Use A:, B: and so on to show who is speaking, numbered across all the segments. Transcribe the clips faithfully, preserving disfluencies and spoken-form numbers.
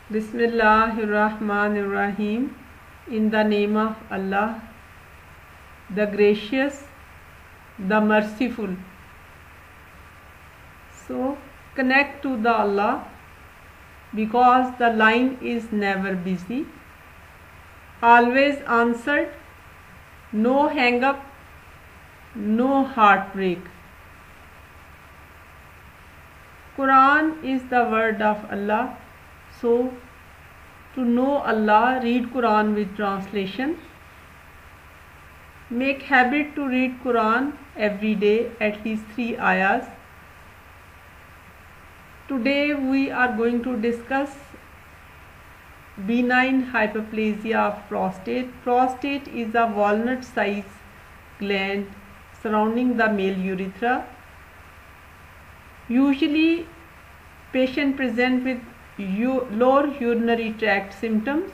A: Bismillahirrahmanirrahim. In the name of Allah, the gracious, the merciful. So connect to the Allah, because the line is never busy, always answered, no hang up, no heartbreak. Quran is the word of Allah. So to know Allah, read Quran with translation. Make habit to read Quran every day, at least three ayahs. Today we are going to discuss benign hyperplasia of prostate. Prostate is a walnut size gland surrounding the male urethra. Usually patient present with lower urinary tract symptoms.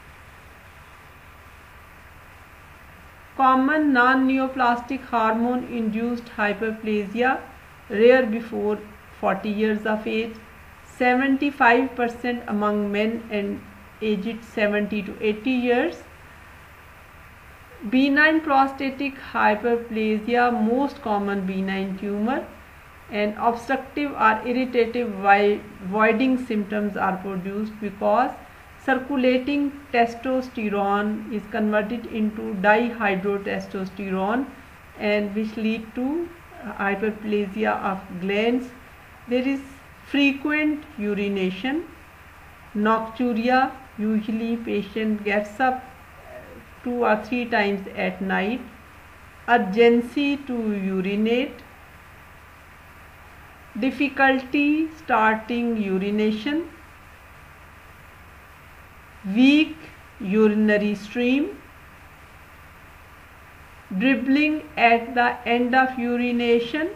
A: Common non-neoplastic hormone induced hyperplasia, rare before forty years of age, seventy-five percent among men and aged seventy to eighty years. Benign prostatic hyperplasia, most common benign tumor, and obstructive or irritative voiding symptoms are produced because circulating testosterone is converted into dihydrotestosterone, and which lead to hyperplasia of glands. There is frequent urination, nocturia. Usually patient gets up two or three times at night. Urgency to urinate. Difficulty starting urination. Weak urinary stream. Dribbling at the end of urination.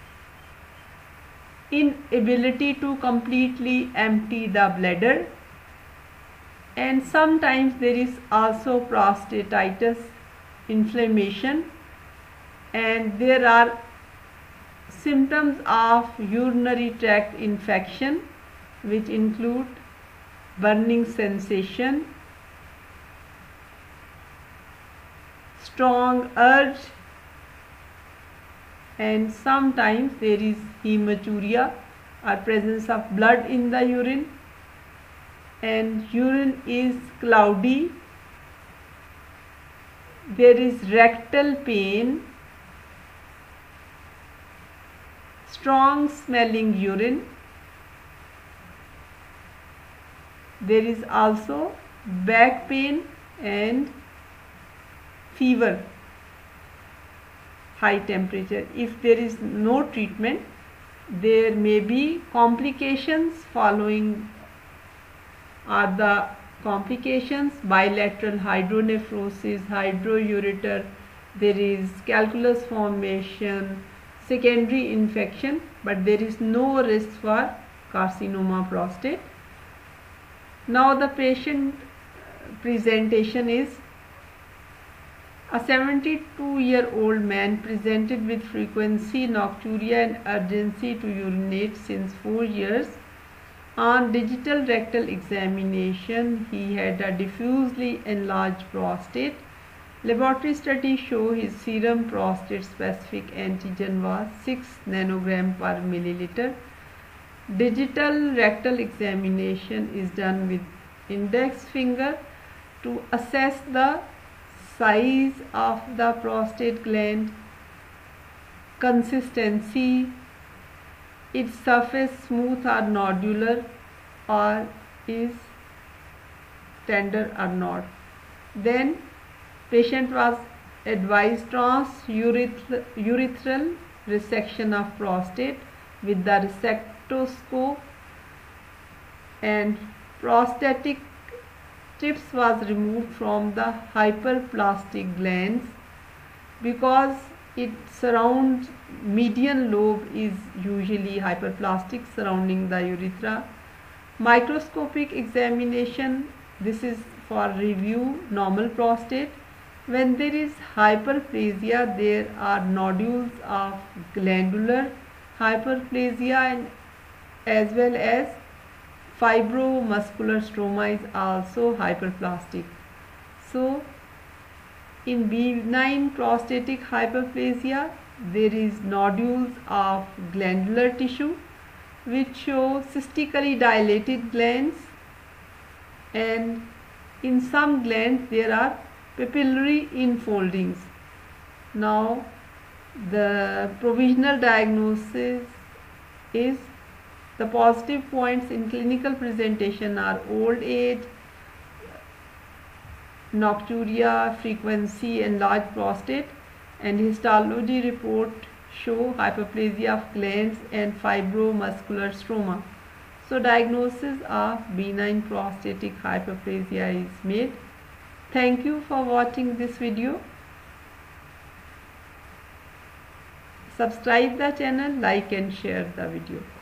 A: Inability to completely empty the bladder. And sometimes there is also prostatitis, inflammation, and there are symptoms of urinary tract infection, which include burning sensation, strong urge, and sometimes there is hematuria or presence of blood in the urine, and urine is cloudy. There is rectal pain, strong smelling urine. There is also back pain and fever, high temperature. If there is no treatment, there may be complications. Following are the complications: bilateral hydronephrosis, hydroureter, there is calculus formation, secondary infection, but there is no risk for carcinoma prostate. Now the patient presentation is: a seventy-two year old man presented with frequency nocturia and urgency to urinate since four years. On digital rectal examination, he had a diffusely enlarged prostate. Laboratory studies show his serum prostate specific antigen was six nanogram per milliliter. Digital rectal examination is done with index finger to assess the size of the prostate gland, consistency, its surface smooth or nodular, or is tender or not. Then patient was advised transurethral resection of prostate with the resectoscope, and prostatic tips was removed from the hyperplastic glands because it surrounds median lobe is usually hyperplastic surrounding the urethra. Microscopic examination, this is for review normal prostate. When there is hyperplasia, there are nodules of glandular hyperplasia and as well as fibromuscular stroma is also hyperplastic. So in benign prostatic hyperplasia, there is nodules of glandular tissue which show cystically dilated glands, and in some glands there are papillary infoldings. Now the provisional diagnosis is, the positive points in clinical presentation are old age, nocturia, frequency, enlarged prostate, and histology report show hyperplasia of glands and fibromuscular stroma. So diagnosis of benign prostatic hyperplasia is made. Thank you for watching this video. Subscribe the channel, like and share the video.